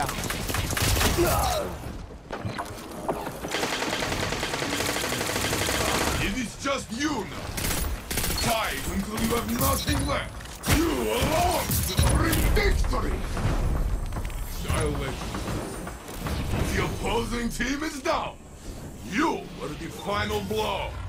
down. It is just you now. Fight until you have nothing left. You alone will bring victory. I'll let you know. The opposing team is down. You are the final blow.